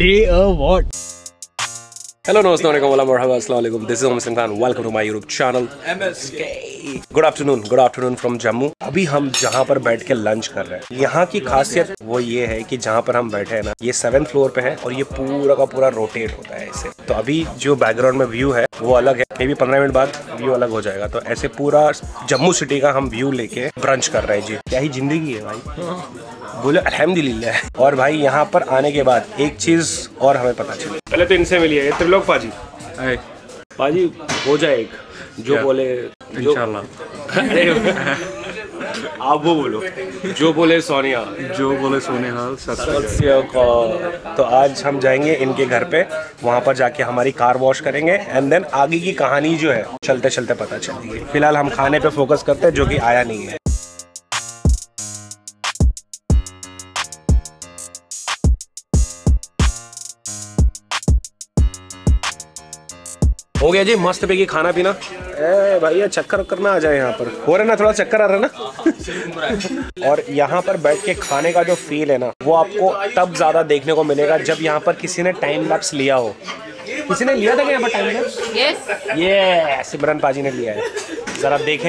What? Hello नमस्ते अस्सलाम वालेकुम, this is Mohammad Khan, welcome to my YouTube channel MSK। Good afternoon from Jammu. अभी हम जहाँ पर बैठ के लंच कर रहे हैं, यहाँ की खासियत वो ये है कि जहाँ पर हम बैठे हैं ना, ये 7th फ्लोर पे है और ये पूरा का पूरा रोटेट होता है ऐसे। तो अभी जो बैकग्राउंड में व्यू है वो अलग है, मे बी 15 मिनट बाद व्यू अलग हो जाएगा। तो ऐसे पूरा जम्मू सिटी का हम व्यू लेके ब्रंच कर रहे हैं जी। क्या ही जिंदगी है भाई, बोले अल्हम्दुलिल्लाह। और भाई यहाँ पर आने के बाद एक चीज और हमें पता चली। पहले तो इनसे मिलिए, त्रिलोक पाजी। पाजी हो जाए एक जो बोले इंशाल्लाह। आप वो बोलो जो बोले सोनिया, तो आज हम जाएंगे इनके घर पे, वहाँ पर जाके हमारी कार वॉश करेंगे एंड देन आगे की कहानी जो है चलते चलते पता चलेगी। फिलहाल हम खाने पे फोकस करते हैं जो कि आया नहीं है। हो गया जी मस्त पैकी खाना पीना। ए भैया चक्कर करना आ जाए यहाँ पर, हो रहा ना, थोड़ा चक्कर आ रहा ना। और यहाँ पर बैठ के खाने का जो फील है ना, वो आपको तब ज्यादा देखने को मिलेगा जब यहाँ पर किसी ने टाइम लैप्स लिया हो। किसी ने लिया था क्या यहाँ पर टाइम लैप्स? यस, ये सिमरन पाजी ने लिया है, जरा देखें।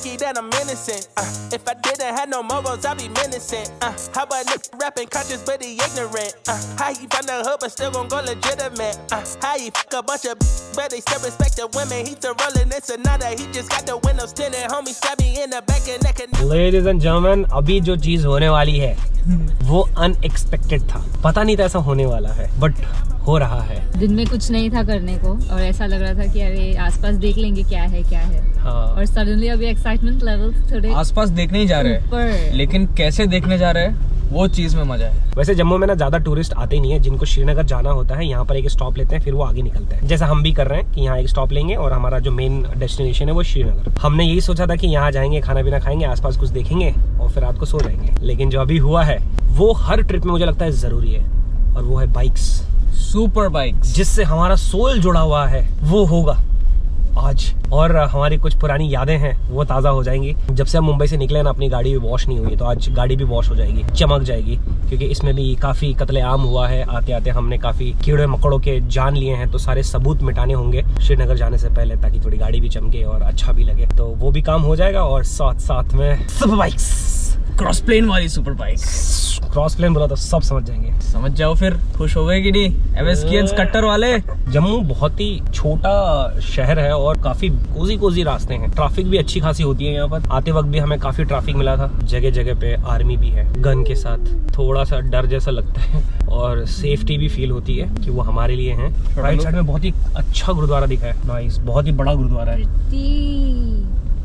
Ladies and gentlemen, अभी जो चीज होने वाली है वो अनएक्सपेक्टेड था, पता नहीं था ऐसा होने वाला है, बट हो रहा है। दिन में कुछ नहीं था करने को और ऐसा लग रहा था कि अरे आसपास देख लेंगे क्या है। हाँ। और सडनली अभी एक्साइटमेंट लेवल्स थोड़े आसपास देखने ही जा रहे हैं, लेकिन कैसे देखने जा रहे हैं वो चीज में मजा है। वैसे जम्मू में ना ज्यादा टूरिस्ट आते ही नहीं है, जिनको श्रीनगर जाना होता है यहाँ पर एक स्टॉप लेते हैं, फिर वो आगे निकलते हैं। जैसा हम भी कर रहे हैं कि यहाँ एक स्टॉप लेंगे और हमारा जो मेन डेस्टिनेशन है वो श्रीनगर। हमने यही सोचा था कि यहाँ जाएंगे, खाना पीना खाएंगे, आसपास कुछ देखेंगे और फिर रात को सो जाएंगे। लेकिन जो अभी हुआ है वो हर ट्रिप में मुझे लगता है जरूरी है, और वो है बाइक्स, सुपर बाइक्स, जिससे हमारा सोल जुड़ा हुआ है वो होगा आज। और हमारी कुछ पुरानी यादें हैं वो ताज़ा हो जाएंगी। जब से हम मुंबई से निकले ना, अपनी गाड़ी भी वॉश नहीं हुई, तो आज गाड़ी भी वॉश हो जाएगी, चमक जाएगी, क्योंकि इसमें भी काफ़ी कत्लेआम हुआ है। आते आते हमने काफ़ी कीड़े मकोड़ों के जान लिए हैं, तो सारे सबूत मिटाने होंगे श्रीनगर जाने से पहले, ताकि थोड़ी गाड़ी भी चमके और अच्छा भी लगे। तो वो भी काम हो जाएगा और साथ साथ में सुपर बाइक्स, क्रॉस प्लेन वाली सुपर बाइक्स। क्रॉस प्लेन बोला तो सब समझ जाएंगे। समझ जाओ फिर, खुश हो गए कि नहीं MSK कट्टर वाले। जम्मू बहुत ही छोटा शहर है और काफी कोजी रास्ते हैं, ट्रैफिक भी अच्छी खासी होती है यहाँ पर। आते वक्त भी हमें काफी ट्रैफिक मिला था, जगह जगह पे आर्मी भी है गन के साथ, थोड़ा सा डर जैसा लगता है और सेफ्टी भी फील होती है कि वो हमारे लिए है। राइट साइड में बहुत ही अच्छा गुरुद्वारा दिखा है, नाइस, बहुत ही बड़ा गुरुद्वारा है।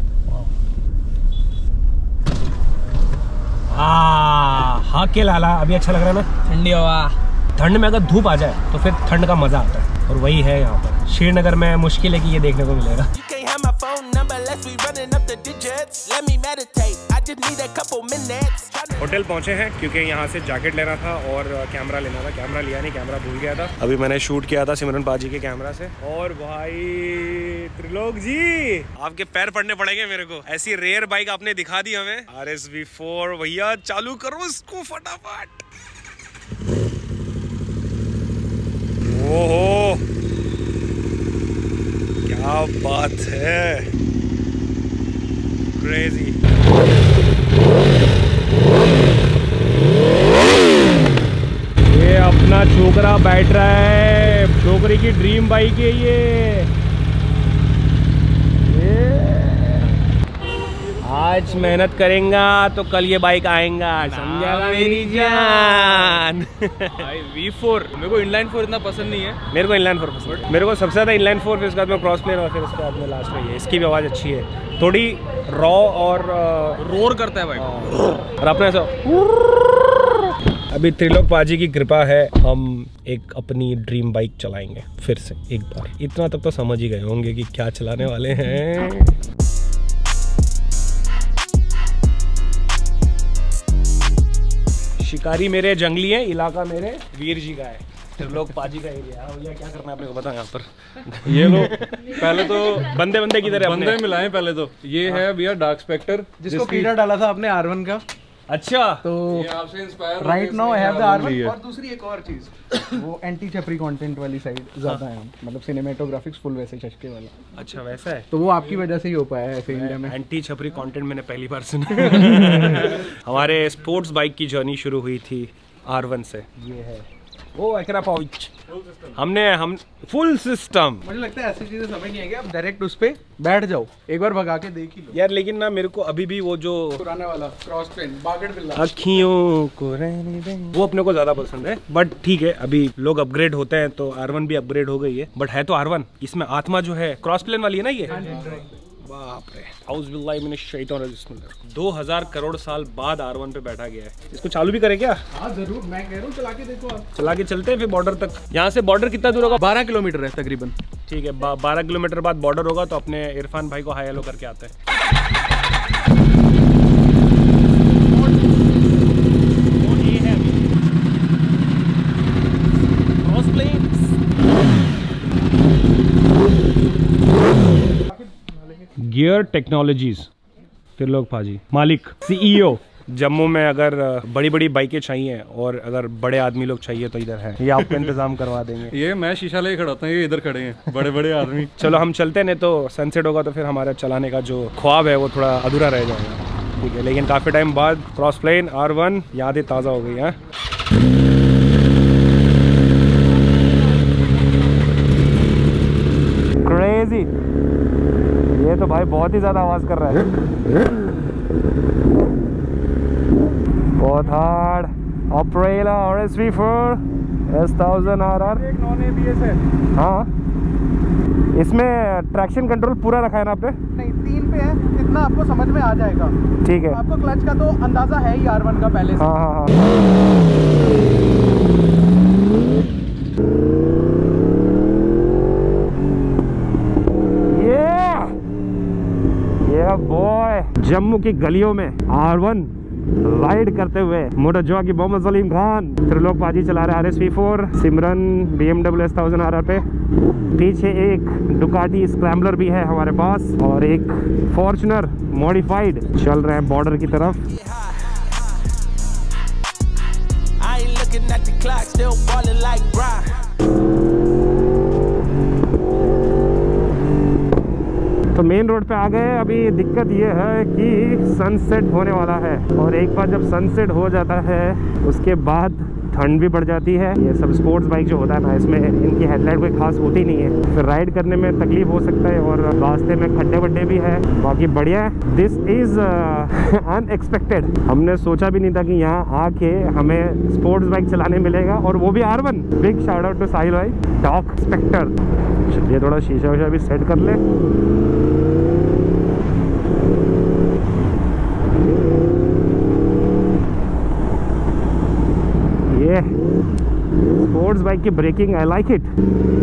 हाँ के लाला, अभी अच्छा लग रहा है ना, ठंडी हवा। ठंड में अगर धूप आ जाए तो फिर ठंड का मजा आता है, और वही है यहाँ पर। श्रीनगर में मुश्किल है कि ये देखने को मिलेगा। होटल पहुंचे हैं क्योंकि यहाँ से जैकेट लेना था और कैमरा लेना था। कैमरा लिया नहीं, कैमरा भूल गया था। अभी मैंने शूट किया था सिमरन पाजी के कैमरा से। और भाई त्रिलोक जी, आपके पैर पड़ने पड़ेंगे मेरे को, ऐसी रेयर बाइक आपने दिखा दी हमें। RSV4 भैया, चालू करो इसको फटाफट। ओहो क्या बात है, क्रेजी। ये अपना छोकरा बैठ रहा है, छोकरी की ड्रीम बाइक है ये। आज मेहनत करेंगा तो कल ये बाइक आएगा, समझा मेरी जान। V4 मेरे को इनलाइन 4 इतना पसंद नहीं है। मेरे को इनलाइन 4 पसंद, मेरे को सबसे ज्यादा इनलाइन 4, फिर उसके बाद में क्रॉस प्लेन और फिर उसके बाद में लास्ट में ये। इसकी भी आवाज़ अच्छी है, थोड़ी रॉ और रोर करता है बाइक, और अपने ऐसा। अभी त्रिलोक पाजी की कृपा है, हम एक अपनी ड्रीम बाइक चलाएंगे फिर से एक बार। इतना तक तो समझ ही गए होंगे कि क्या चलाने वाले हैं। शिकारी मेरे जंगली है, इलाका मेरे वीर जी का है, त्रिलोक पाजी का एरिया। भैया क्या करना है आपने को पता है यहाँ पर? ये लो, पहले तो बंदे की तरह बंदे मिलाएं। पहले तो ये है भैया डार्क स्पेक्टर, जिसको कीड़ा डाला था आपने R1 का। अच्छा, तो right now I have the R1। और दूसरी एक और चीज, वो एंटी छपरी कंटेंट वाली साइड ज्यादा है, मतलब सिनेमेटोग्राफिक्स फुल वैसे चस्के वाला। अच्छा वैसा है, तो वो आपकी वजह से ही हो पाया है ऐसे इंडिया में। एंटी छपरी कंटेंट मैंने पहली बार सुना। हमारे स्पोर्ट्स बाइक की जर्नी शुरू हुई थी R1 से। ये है वो एकरा पाउच, हम फुल सिस्टम। मुझे लगता है ऐसी चीजें समझ नहीं आएगी, आप डायरेक्ट उस पे बैठ जाओ, एक बार भगा के देख ही लो यार। लेकिन ना मेरे को अभी भी वो जो पुराना वाला क्रॉस ट्रेन बागड़ बिल्ला, अखियों को रहने दे, वो अपने को ज्यादा पसंद है। बट ठीक है, अभी लोग अपग्रेड होते हैं तो R1 भी अपग्रेड हो गई है, बट है तो R1। इसमें आत्मा जो है क्रॉस प्लेन वाली है ना ये। बाप रे, 2000 करोड़ साल बाद R1 पे बैठा गया है। इसको चालू भी करे क्या? हाँ जरूर, मैं कह रहा हूँ चला के देखो आप। चला के चलते हैं फिर बॉर्डर तक। यहाँ से बॉर्डर कितना दूर होगा? 12 किलोमीटर है तकरीबन। ठीक है, 12 किलोमीटर बाद बॉर्डर होगा, तो अपने इरफान भाई को हाई हेलो करके आते हैं। गियर टेक्नोलॉजीज, त्रिलोक पाजी मालिक, CEO। जम्मू में अगर बड़ी बड़ी बाइकें चाहिए और अगर बड़े आदमी लोग चाहिए तो इधर है, ये आपका इंतजाम करवा देंगे। ये मैं शीशा लेके खड़ा था, ये इधर खड़े हैं बड़े बड़े आदमी। चलो हम चलते हैं, नहीं तो सनसेट होगा तो फिर हमारा चलाने का जो ख्वाब है वो थोड़ा अधूरा रह जाएगा। ठीक है, लेकिन काफ़ी टाइम बाद क्रॉस प्लेन R1 यादें ताज़ा हो गई हैं। क्रेजी, ये तो भाई बहुत ही ज़्यादा आवाज़ कर रहा है, बहुत hard. Aprilia RS-V4 S1000 RR, एक नॉन ABS है। हाँ, इसमें ट्रैक्शन कंट्रोल पूरा रखा है ना आपने? नहीं, 3 पे है, इतना आपको समझ में आ जाएगा। ठीक है, आपको क्लच का तो अंदाजा है ही R1 का पहले से। हाँ हाँ हाँ। ये बॉय, जम्मू की गलियों में R1 राइड करते हुए मोटर जॉकी मोहम्मद सलीम खान, त्रिलोक पाजी चला रहे RS-V4, सिमरन BMW S1000 RR पे, पीछे एक डुकाटी स्क्रैम्बलर भी है हमारे पास और एक फॉर्च्यूनर मॉडिफाइड। चल रहे हैं बॉर्डर की तरफ। तो मेन रोड पे आ गए। अभी दिक्कत ये है कि सनसेट होने वाला है, और एक बार जब सनसेट हो जाता है उसके बाद ठंड भी बढ़ जाती है। ये सब स्पोर्ट्स बाइक जो होता है ना, इसमें इनकी हेडलाइट कोई खास होती नहीं है, फिर राइड करने में तकलीफ हो सकता है, और रास्ते में खड्डे वड्डे भी है। बाकी बढ़िया है, दिस इज़ अनएक्सपेक्टेड। हमने सोचा भी नहीं था कि यहाँ आके हमें स्पोर्ट्स बाइक चलाने मिलेगा, और वो भी R1। Big shout out to Sahil भाई, डॉग स्पेक्टर। चलिए थोड़ा शीशा वशीशा भी सेट कर ले। ये स्पोर्ट्स बाइक की ब्रेकिंग, आई लाइक इट।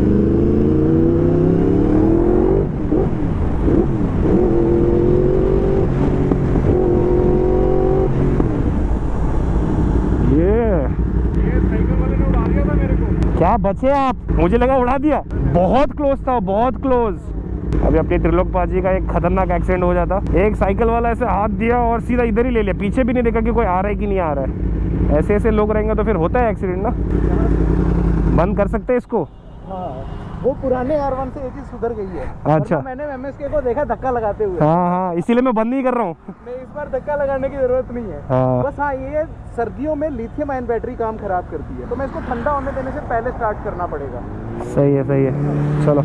ये साइकिल वाले ने उड़ा दिया था मेरे को। क्या बचे आप? मुझे लगा उड़ा दिया, बहुत क्लोज था, बहुत क्लोज। अभी अपने त्रिलोक पाजी का एक खतरनाक एक्सीडेंट हो जाता। एक साइकिल वाला ऐसे हाथ दिया और सीधा इधर ही ले लिया, पीछे भी नहीं देखा कि कोई आ रहा है कि नहीं आ रहा है। ऐसे ऐसे लोग रहेंगे तो फिर होता है एक्सीडेंट ना। बंद कर सकते हैं इसको? हाँ, वो पुराने R1 से एक चीज सुधर गई है। अच्छा, मैंने MSK को देखा धक्का लगाते हुए। हाँ हाँ, इसीलिए मैं बंद नहीं कर रहा हूँ। नहीं, इस बार धक्का लगाने की जरूरत नहीं है। हाँ। बस हाँ, ये सर्दियों में लिथियम आयन बैटरी काम खराब करती है, तो मैं इसको ठंडा होने देने से पहले स्टार्ट करना पड़ेगा। सही है, सही है, चलो।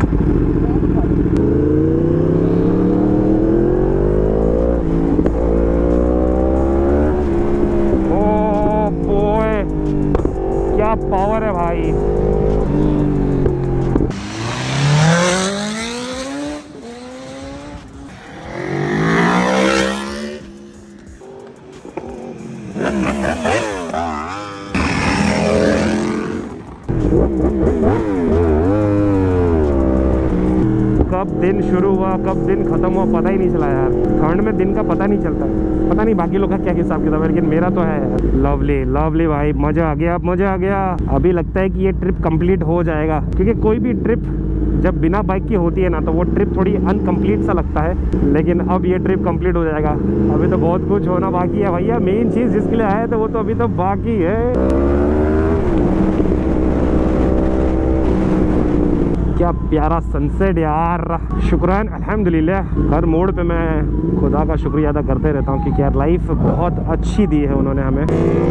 ओ बॉय, क्या पावर है भाई। कब दिन शुरू हुआ कब दिन खत्म हुआ पता ही नहीं चला यार। ठंड में दिन का पता नहीं चलता। पता नहीं बाकी लोग का क्या हिसाब किताब है, लेकिन मेरा तो है यार। लवली लवली भाई, मजा आ गया, मजा आ गया। अभी लगता है कि ये ट्रिप कंप्लीट हो जाएगा, क्योंकि कोई भी ट्रिप जब बिना बाइक की होती है ना तो वो ट्रिप थोड़ी अनकम्प्लीट सा लगता है, लेकिन अब ये ट्रिप कंप्लीट हो जाएगा। अभी तो बहुत कुछ होना बाकी है भैया, मेन चीज़ जिसके लिए आए थे वो तो अभी तो बाकी है। क्या प्यारा सनसेट यार, शुक्रान अल्हम्दुलिल्लाह। हर मोड़ पे मैं खुदा का शुक्रिया अदा करते रहता हूँ कि यार लाइफ बहुत अच्छी दी है उन्होंने हमें।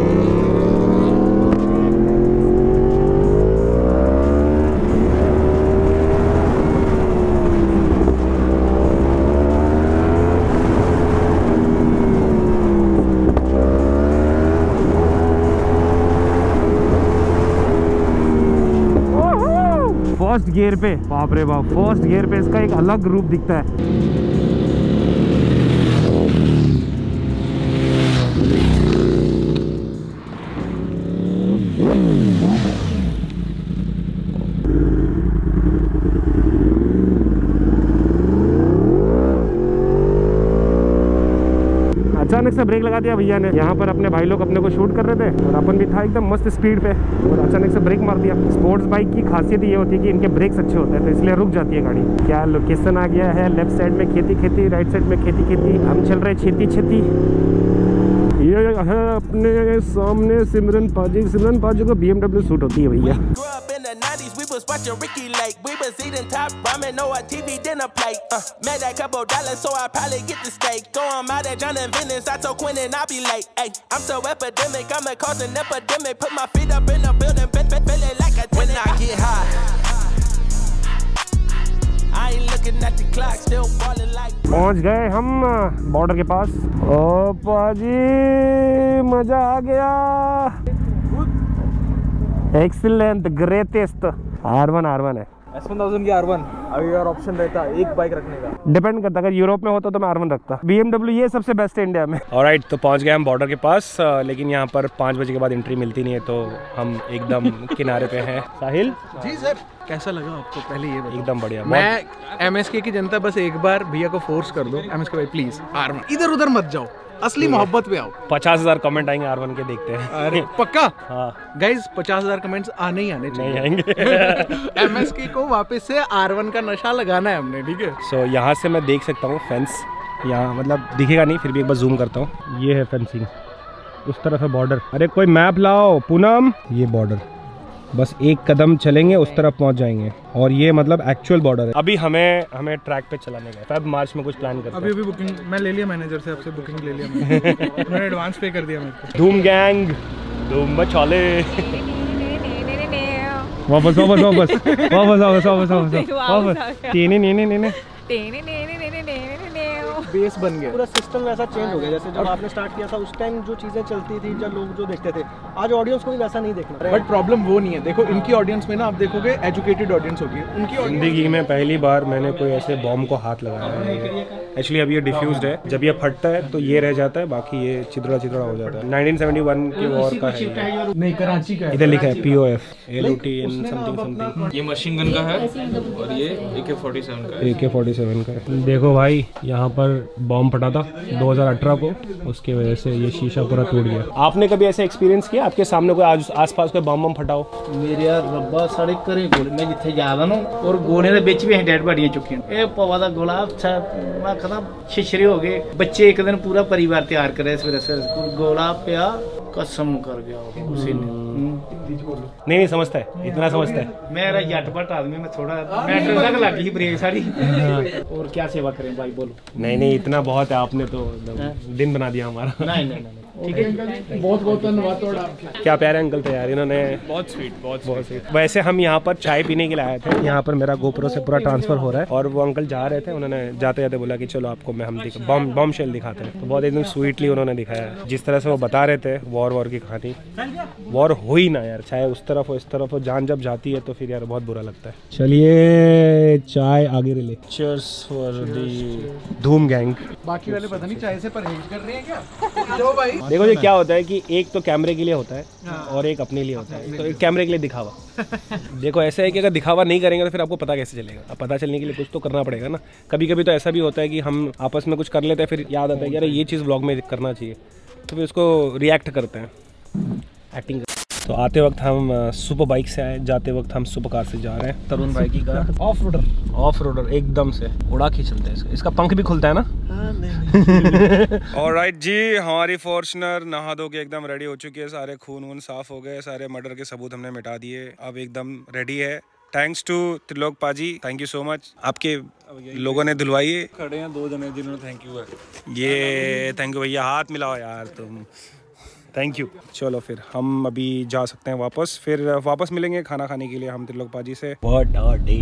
फर्स्ट गियर पे, बाप रे बाप, फर्स्ट गियर पे इसका एक अलग रूप दिखता है। अचानक से ब्रेक लगा दिया भैया ने। यहाँ पर अपने भाई लोग अपने को शूट कर रहे थे और अपन भी था एकदम मस्त स्पीड पे और अचानक से ब्रेक मार दिया। स्पोर्ट्स बाइक की खासियत ये होती है कि इनके ब्रेक्स अच्छे होते हैं तो इसलिए रुक जाती है गाड़ी। क्या लोकेशन आ गया है, लेफ्ट साइड में खेती, राइट साइड में खेती। हम चल रहे छेती। ये है अपने सामने सिमरन पाजी को BMW सूट होती है भैया। was watching Ricky Lake. We was eating top ramen, no a TV dinner plate. Made that $2 so I probably get the steak. Throw 'em out at John and Venice, I told Quinn and I'll be late. Ay, I'm so epidemic, I'ma cause an epidemic. Put my feet up in the building, feeling like a tenant. When I get high, I ain't looking at the clock, still falling like. पहुंच गए हम border के पास। ओ पाजी मजा आ गया। Excellent, greatest. R1 है। S1000 की R1 अभी यार ऑप्शन रहता है एक बाइक रखने का, डिपेंड करता है। अगर यूरोप में होता तो मैं R1 रखता। BMW ये सबसे बेस्ट है इंडिया में। ऑलराइट, तो पहुंच गए हम बॉर्डर के पास, लेकिन यहाँ पर 5 बजे के बाद एंट्री मिलती नहीं है तो हम एकदम किनारे पे हैं। साहिल जी सर, कैसा लगा आपको पहले ये बताओ। एकदम बढ़िया। मैं MSK की जनता बस एक बार भैया को फोर्स कर दो, MSK भाई प्लीज R1, इधर उधर मत जाओ, असली मोहब्बत पे आओ। 50,000 कमेंट आएंगे R1 के, देखते हैं। अरे पक्का? हाँ गाइज 50,000 कमेंट्स आने ही आने चाहिए। नहीं आएंगे। MSK को वापस से R1 का नशा लगाना है हमने, ठीक है। सो यहाँ से मैं देख सकता हूँ फेंस, यहाँ मतलब दिखेगा नहीं फिर भी एक बार जूम करता हूँ। ये है फेंसिंग, उस तरफ है बॉर्डर। अरे कोई मैप लाओ पूनम। ये बॉर्डर, बस एक कदम चलेंगे उस तरफ पहुंच जाएंगे और ये मतलब एक्चुअल बॉर्डर है। अभी हमें ट्रैक पे चलाने का है। मार्च में कुछ प्लान करते हैं। अभी बुकिंग मैं ले लिया, मैनेजर से आपसे बुकिंग ले लिया मैंने। उन्होंने एडवांस पे कर दिया मेरे को। धूम गैंग, धूम मचाले। वापस बेस बन गया। पूरा सिस्टम वैसा चेंज हो गया जैसे जब आपने स्टार्ट किया था उस टाइम जो चीजें चलती थी, जब लोग जो देखते थे, आज ऑडियंस को भी वैसा नहीं देखना। बट प्रॉब्लम वो नहीं है, देखो इनकी ऑडियंस में ना आप देखोगे एजुकेटेड ऑडियंस होगी उनकी। जिंदगी में पहली बार मैंने कोई ऐसे बॉम्ब को हाथ लगाया है। एक्चुअली अभी ये डिफ्यूज्ड है, जब ये फटता है तो ये रह जाता है, बाकी ये चिदड़ा हो जाता है। 1971 की वॉर का है, नहीं कराची का है। इधर लिखा है POF LOT समथिंग। ये मशीन गन का है और ये AK-47 का है। AK-47 का है। देखो भाई, यहाँ पर बॉम्ब फटा था 2018 को, उसकी वजह से ये शीशा पूरा टूट गया। आपने कभी ऐसा एक्सपीरियंस किया आपके सामने कोई आसपास कोई बॉम्ब फटा हो? मेरे यार रब्बा सारे करे गोले मैं जिथे जा रहा हूं और गोले दे विच भी डेड बॉडीਆਂ चुकीਆਂ। ਇਹ ਪਵਾ ਦਾ ਗੋਲਾ ਮੈਂ ਖਤਮ ਛਿਛਰੇ ਹੋ ਗਏ। ਬੱਚੇ ਇੱਕ ਦਿਨ ਪੂਰਾ ਪਰਿਵਾਰ ਤਿਆਰ ਕਰਿਆ ਸਵੇਰੇ ਸਵੇਰੇ ਗੋਲਾ ਪਿਆ, कसम कर गया उसी ने। नहीं समझता है, इतना समझता है। मेरा जटपट आदमी में थोड़ा मैटर तक लग गई ब्रेक सारी। और क्या सेवा करें भाई बोलो। नहीं इतना बहुत है, आपने तो दिन बना दिया हमारा। नहीं ठीक है, बहुत बहुत धन्यवाद थोड़ा। क्या प्यारे अंकल थे यार, इन्होंने बहुत स्वीट, बहुत स्वीट। वैसे हम यहाँ पर चाय पीने के लिए आए थे। यहाँ पर मेरा GoPro से पूरा ट्रांसफर हो रहा है और वो अंकल जा रहे थे, उन्होंने जाते जाते बोला कि चलो आपको हम बॉम्ब शेल दिखाते हैं। तो बहुत एकदम स्वीटली उन्होंने दिखाया, जिस तरह से वो बता रहे थे वॉर की कहानी। वॉर हो ही ना यार, चाहे उस तरफ हो इस तरफ हो, जान जब जाती है तो फिर यार बहुत बुरा लगता है। चलिए चाय आगे ले। Cheers for the Dhoom gang. बाकी वाले पता नहीं चाय से परहेज कर रहे हैं क्या? जो भाई देखो ये क्या होता है कि एक तो कैमरे के लिए होता है और एक अपने लिए होता है। तो एक कैमरे के लिए दिखावा। देखो ऐसा है कि अगर दिखावा नहीं करेंगे तो फिर आपको पता कैसे चलेगा? अब पता चलने के लिए कुछ तो करना पड़ेगा ना। कभी कभी तो ऐसा भी होता है कि हम आपस में कुछ कर लेते हैं, फिर याद आता है कि अरे ये चीज़ ब्लॉग में करना चाहिए, तो फिर उसको रिएक्ट करते हैं, एक्टिंग। तो आते वक्त हम सुपर बाइक से आए, जाते वक्त हम सुपर कार से जा रहे हैं। तरुण भाई की कार ऑफ रोडर एकदम से उड़ा के चलते हैं। इसका पंख भी खुलता है ना? ऑलराइट जी, हमारी फॉर्च्यूनर नहा धो के एकदम रेडी हो चुकी है। सारे खून वून साफ हो गए, सारे मर्डर के सबूत हमने मिटा दिए, अब एकदम रेडी है। थैंक्स टू त्रिलोक पाजी, थैंक यू सो मच। आपके लोगों ने धुलवाई है, खड़े हैं 2 जने जिन्होंने थैंक यू है। ये थैंक यू भैया, हाथ मिलाओ यार तुम, थैंक यू। चलो फिर हम अभी जा सकते हैं वापस, फिर वापस मिलेंगे खाना खाने के लिए हम त्रिलोक पाजी से। व्हाट अ डे,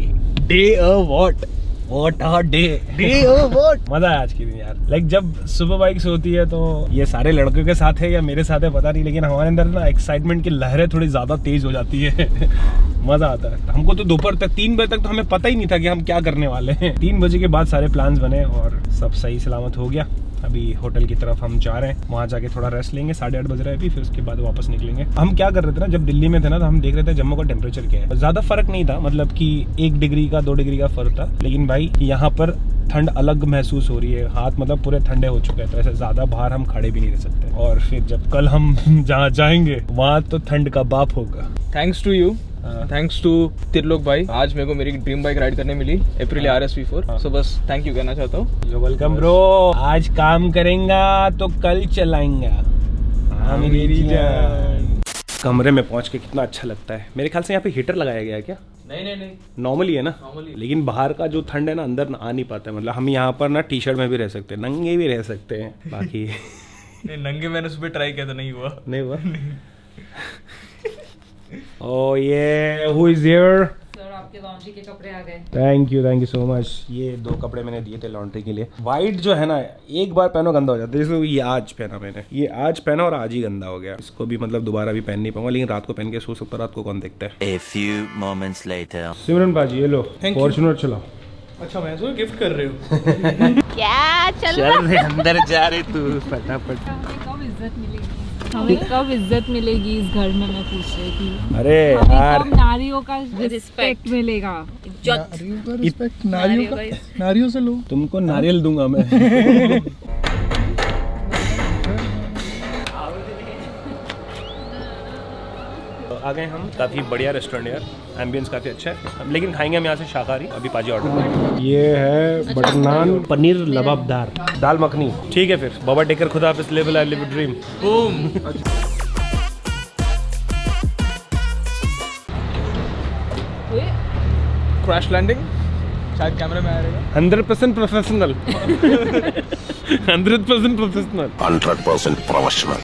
मजा आया आज के दिन यार। लाइक जब सुपर बाइक्स होती है तो ये सारे लड़कों के साथ है या मेरे साथ है पता नहीं, लेकिन हमारे अंदर ना एक्साइटमेंट की लहरें थोड़ी ज्यादा तेज हो जाती है। मजा आता है। हमको तो दोपहर तक 3 बजे तक तो हमें पता ही नहीं था कि हम क्या करने वाले हैं। 3 बजे के बाद सारे प्लान्स बने और सब सही सलामत हो गया। अभी होटल की तरफ हम जा रहे हैं, वहाँ जाके थोड़ा रेस्ट लेंगे, 8:30 बज रहा है अभी, फिर उसके बाद वापस निकलेंगे। हम क्या कर रहे थे ना, जब दिल्ली में थे ना तो हम देख रहे थे जम्मू का टेम्परेचर क्या है। ज्यादा फर्क नहीं था, मतलब कि 1 डिग्री का 2 डिग्री का फर्क था, लेकिन भाई यहाँ पर ठंड अलग महसूस हो रही है। हाथ मतलब पूरे ठंडे हो चुके हैं, तो ऐसे ज्यादा बाहर हम खड़े भी नहीं रह सकते। और फिर जब कल हम जहाँ जाएंगे वहाँ तो ठंड का बाप होगा। Thanks to you, thanks to Trilok भाई, आज मेरे को मेरी ड्रीम बाइक राइड करने मिली, Aprilia RS-V4। सो बस थैंक यू कहना चाहता हूँ। You welcome bro. आज काम करेंगा तो कल चलाएंगा। हाँ मेरी जान। कमरे में पहुंच के कितना अच्छा लगता है। मेरे ख्याल से यहाँ पे हीटर लगाया गया है क्या? नहीं, नॉर्मली है ना, लेकिन बाहर का जो ठंड है ना अंदर आ नहीं पाता है। मतलब हम यहाँ पर ना टी-शर्ट में भी रह सकते हैं, नंगे भी रह सकते हैं। बाकी नहीं, नंगे मैंने सुबह ट्राई किया था, नहीं हुआ। Oh yeah, who is here? Sir आपके लॉन्ड्री के कपड़े आ गए। थैंक यू सो मच। ये 2 कपड़े मैंने दिए थे लॉन्ड्री के लिए। वाइट जो है ना, एक बार पहनो गंदा हो जाता है। जैसे ये आज पहना मैंने, ये आज पहना और आज ही गंदा हो गया। इसको भी मतलब दोबारा भी पहन नहीं पाऊंगा, लेकिन रात को पहन के सो सकता। रात को कौन देखता है। A few moments later. सिमरन बाजी ये लो फॉर्च्यूनर चलाओ। अच्छा मैं तो गिफ्ट कर रहे हो। क्या चल रहे अंदर जा रहे तू फटाफट। हमें कब इज्जत मिलेगी इस घर में, मैं पूछ रही थी। अरे यार, कब नारियों का रिस्पेक्ट मिलेगा? नारियों से लो। तुमको नारियल दूंगा मैं। आ गए हम, काफ़ी बढ़िया रेस्टोरेंट यार, एम्बियंस काफ़ी अच्छा है, लेकिन खाएंगे हम यहाँ से शाकाहारी। अभी पाजी ऑर्डर करेंगे। ये है बटर नान, पनीर लबाबदार, दाल मखनी। ठीक है फिर, बाबा टेकर, खुदा हाफिज़, live I live a dream. Boom. Crash landing शायद कैमरे में आ रहेगा। 100% प्रोफेशनल। 100% प्रोफेशनल।